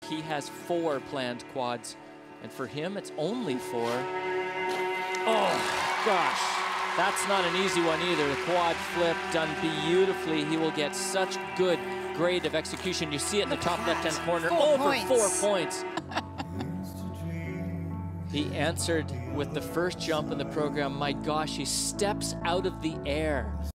He has 4 planned quads, and for him, it's only 4. Oh, gosh. That's not an easy one either. The quad flip done beautifully. He will get such good grade of execution. You see it in the top left-hand corner. Over 4 points. He answered with the first jump in the program. My gosh, he steps out of the air.